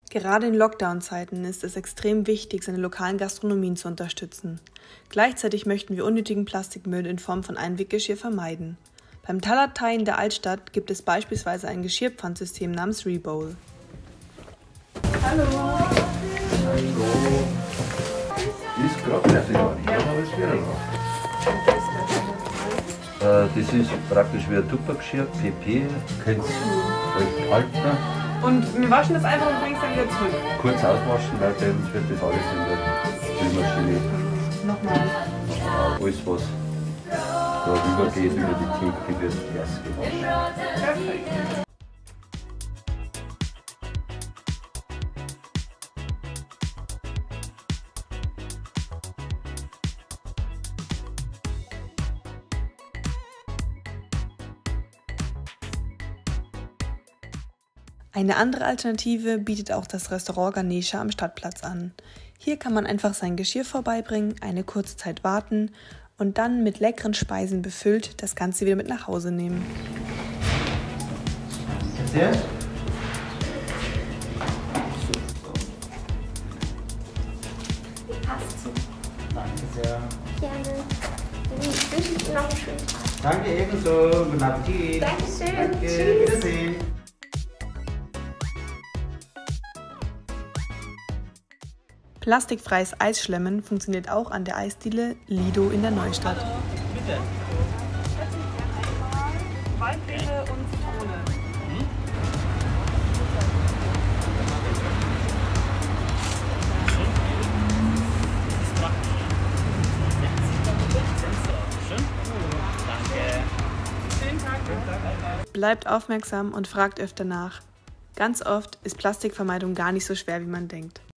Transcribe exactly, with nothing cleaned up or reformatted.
Gerade in Lockdown-Zeiten ist es extrem wichtig, seine lokalen Gastronomien zu unterstützen. Gleichzeitig möchten wir unnötigen Plastikmüll in Form von Einweggeschirr vermeiden. Beim Talatay in der Altstadt gibt es beispielsweise ein Geschirrpfandsystem namens Rebowl. Hallo! Hallo! Ist gerade fertig, ich habe alles wieder noch. Das ist praktisch wie ein Tuppergeschirr, P P, könnt ihr euch halten. Und wir waschen das einfach und bringen es dann wieder zurück. Kurz auswaschen, weil sonst wird das alles in der Spülmaschine. Nochmal. Alles, was da rübergeht über die Theke, wird erst gewaschen. Perfekt. Eine andere Alternative bietet auch das Restaurant Ganesha am Stadtplatz an. Hier kann man einfach sein Geschirr vorbeibringen, eine kurze Zeit warten und dann mit leckeren Speisen befüllt das Ganze wieder mit nach Hause nehmen. Sehr? Passt so. Danke sehr. Gerne. Ich wünsche Ihnen noch einen schönen Tag. Danke ebenso. Guten Appetit. Dankeschön. Danke. Tschüss. Wiedersehen. Plastikfreies Eisschlemmen funktioniert auch an der Eisdiele Lido in der Neustadt. Hallo, bitte. Waldbeere und Zitrone. Mhm. Schönen Tag. Bleibt aufmerksam und fragt öfter nach. Ganz oft ist Plastikvermeidung gar nicht so schwer, wie man denkt.